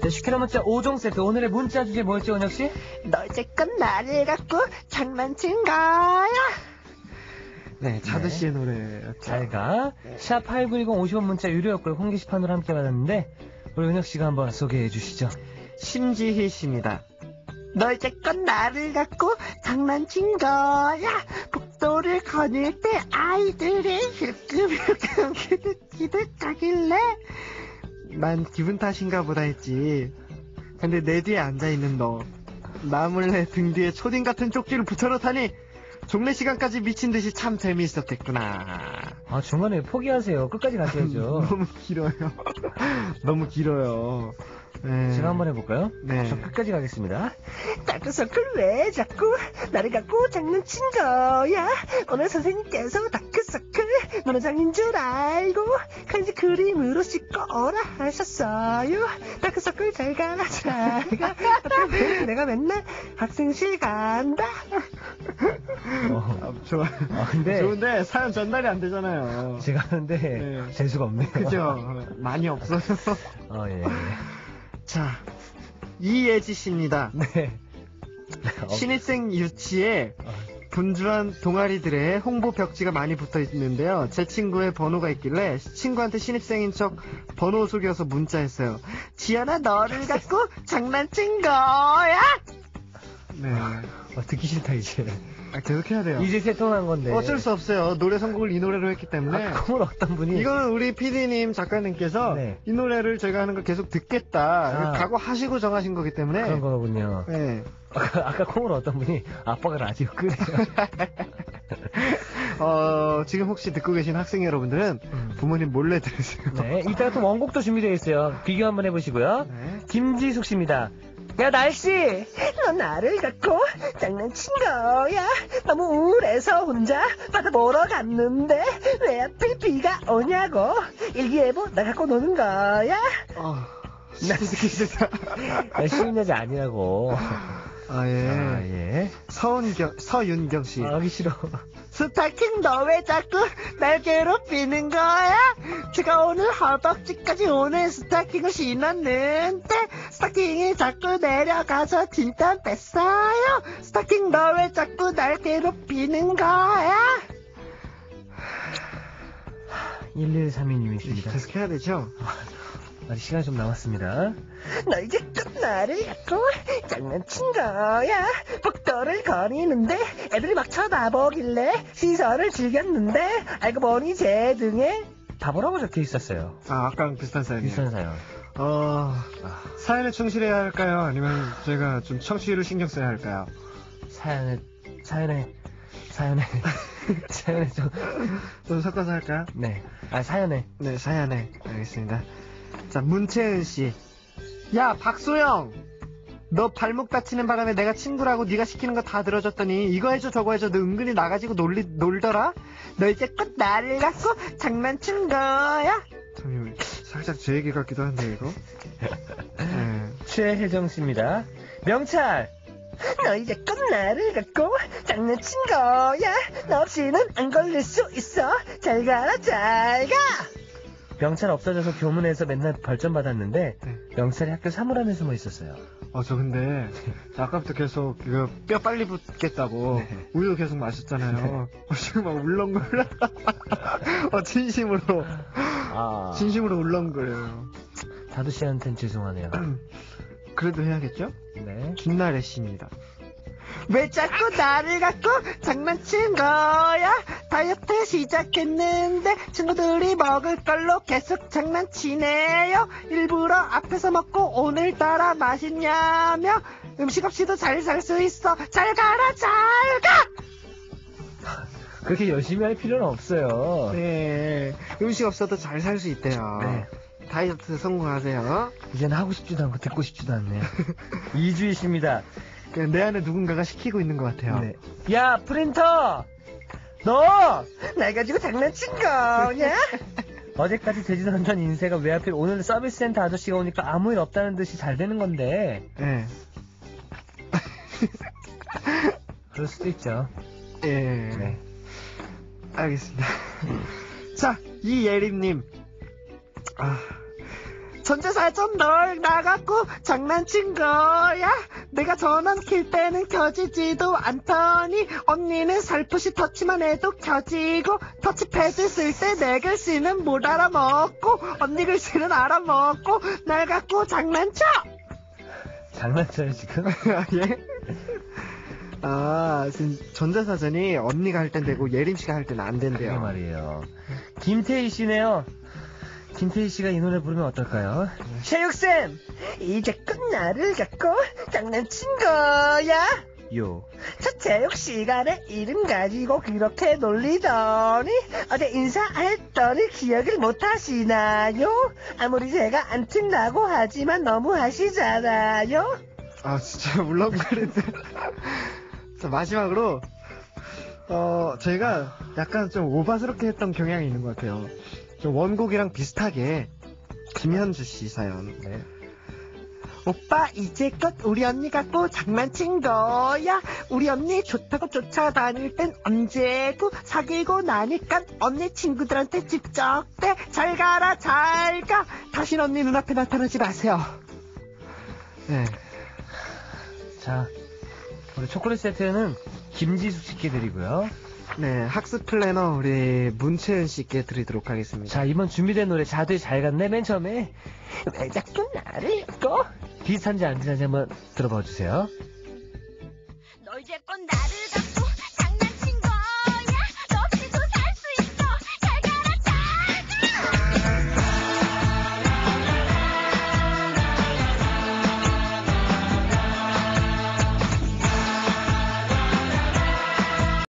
자, 슈케라 문자 5종 세트. 오늘의 문자 주제 뭐였죠, 은혁씨? 너 이제껏 나를 갖고 장난친 거야? 네, 자두씨의 노래. 잘 가. 샵 8910 50원 문자 유료였고요. 홍 게시판으로 함께 받았는데 우리 은혁씨가 한번 소개해 주시죠. 심지희 씨입니다. 너 이제껏 나를 갖고 장난친 거야? 복도를 거닐 때 아이들이 힐끔힐끔 기득기득하길래 난 기분 탓인가 보다 했지. 근데 내 뒤에 앉아있는 너, 나 몰래 등 뒤에 초딩 같은 쪽지를 붙여놓다니 종례 시간까지 미친 듯이 참 재미있었겠구나. 아, 중간에 포기하세요. 끝까지 가셔야죠. 너무 길어요. 너무 길어요. 네. 제가 한번 해볼까요? 네. 저 끝까지 가겠습니다. 다크서클 왜 자꾸 나를 갖고 장난친 거야? 오늘 선생님께서 다크서클 노노장인 줄 알고 간지 그림으로 씻고 오라 하셨어요. 다크서클 잘 가라 잘 가. 내가 맨날 학생실 간다. 좋아요. 근데 좋은데 사연 전달이 안 되잖아요. 제가 하는데 네. 재수가 없네요. 그죠? 많이 없어요. 예. 자, 이예지 씨입니다. 네. 신입생 유치에 분주한 동아리들의 홍보 벽지가 많이 붙어 있는데요. 제 친구의 번호가 있길래 친구한테 신입생인 척 번호 속여서 문자했어요. 지연아 너를 갖고 장난친 거야? 네. 듣기 싫다 이제. 계속 해야 돼요. 이제 세통한 건데. 어쩔 수 없어요. 노래 선곡을 이 노래로 했기 때문에. 그걸 어떤 분이. 이거는 우리 PD님 작가님께서 네. 이 노래를 저희가 하는 걸 계속 듣겠다 각오하시고 정하신 거기 때문에. 그런 거군요. 네. 아까 콩으로 어떤 분이 아빠가 라디오 끄래요. 지금 혹시 듣고 계신 학생 여러분들은 부모님 몰래 들으세요. 네, 이따가 또 원곡도 준비되어 있어요. 비교 한번 해보시고요. 네. 김지숙 씨입니다. 야, 날씨! 너 나를 갖고 장난친 거야? 너무 우울해서 혼자 바다 보러 갔는데 왜 하필 비가 오냐고? 일기예보 나 갖고 노는 거야? 듣기 싫다. 쉬운 여자 아니라고. 예. 예. 서윤경 씨. 하기 싫어. 스타킹 너 왜 자꾸 날 괴롭히는 거야? 제가 오늘 허벅지까지 오는 스타킹을 신었는데 스타킹이 자꾸 내려가서 진짜 뺐어요. 스타킹 너 왜 자꾸 날 괴롭히는 거야? 1132님이십니다. 계속 해야 되죠? 아직 시간이 좀 남았습니다. 너 이제 또 나를 갖고 장난친 거야? 복도를 거니는데 애들이 막 쳐다보길래 시선을 즐겼는데 알고 보니 제 등에 바보라고 적혀 있었어요. 아까랑 비슷한 사연이에요. 비슷한 사연. 사연에 충실해야 할까요? 아니면 저희가 좀 청취율을 신경 써야 할까요? 사연에 좀 섞어서 할까요? 네. 사연에. 네, 사연에. 알겠습니다. 자, 문채은 씨. 야, 박소영! 너 발목 다치는 바람에 내가 친구라고 네가 시키는 거 다 들어줬더니 이거 해줘 저거 해줘 너 은근히 나가지고 놀더라? 너 이제껏 나를 갖고 장난친 거야? 잠시만요. 살짝 제 얘기 같기도 한데 이거. 네. 최혜정 씨입니다. 명찰! 너 이제껏 나를 갖고 장난친 거야? 너 없이는 안 걸릴 수 있어. 잘 가라 잘 가. 명찰 없어져서 교문에서 맨날 벌점 받았는데 네. 명찰이 학교 사물함에 숨어 있었어요. 저 근데 아까부터 계속 이거 뼈 빨리 붙겠다고 네. 우유 계속 마셨잖아요. 지금 막 울렁거려. 진심으로 울렁거려요. 다두 씨한테는 죄송하네요. 그래도 해야겠죠? 네. 김나래 씨입니다. 왜 자꾸 나를 갖고 장난친 거야? 다이어트 시작했는데 친구들이 먹을 걸로 계속 장난치네요. 일부러 앞에서 먹고 오늘따라 맛있냐며 음식 없이도 잘 살 수 있어. 잘 가라 잘 가. 그렇게 열심히 할 필요는 없어요. 네. 음식 없어도 잘 살 수 있대요. 네. 다이어트 성공하세요. 이제는 하고 싶지도 않고 듣고 싶지도 않네요. 이주희 씨입니다. 내 안에 누군가가 시키고 있는 것 같아요. 네. 야, 프린터! 너! 날 가지고 장난친 거냐? 어제까지 되지도 않던 인쇄가 왜 하필 오늘 서비스 센터 아저씨가 오니까 아무 일 없다는 듯이 잘 되는 건데. 네. 그럴 수도 있죠. 예. 네. 알겠습니다. 자, 이예림님. 전재사전 널 나갖고 장난친 거야? 내가 전원 킬 때는 켜지지도 않더니 언니는 살포시 터치만 해도 켜지고 터치패드 쓸 때 내 글씨는 못 알아먹고 언니 글씨는 알아먹고 날 갖고 장난쳐! 장난쳐요, 지금? 예? 아, 지금 전자사전이 언니가 할 땐 되고 예림씨가 할 때는 안 그게 된대요. 말이에요. 김태희 씨네요. 김태희 씨가 이 노래 부르면 어떨까요? 샤육쌤, 이제 끝 나를 갖고 장난친 거야? 요. 저 체육 시간에 이름 가지고 그렇게 놀리더니 어제 인사했더니 기억을 못 하시나요? 아무리 제가 안 튼다고 하지만 너무 하시잖아요. 아, 진짜 울렁거리는데. 자, 마지막으로 저희가 약간 좀 오바스럽게 했던 경향이 있는 것 같아요. 좀 원곡이랑 비슷하게 김현주 씨 사연. 네. 오빠 이제껏 우리 언니 갖고 장난친 거야? 우리 언니 좋다고 쫓아다닐 땐 언제고 사귀고 나니까 언니 친구들한테 집적대. 잘 가라 잘 가. 다신 언니 눈앞에 나타나지 마세요. 네. 자, 우리 초콜릿 세트는 김지숙 씨께 드리고요. 네, 학습 플래너 우리 문채은 씨께 드리도록 하겠습니다. 자, 이번 준비된 노래 자두에 잘 갔네. 맨 처음에 왜 자꾸 나를 갖고? 비슷한지 안 비슷한지 한번 들어봐 주세요. 너 이제껏 나를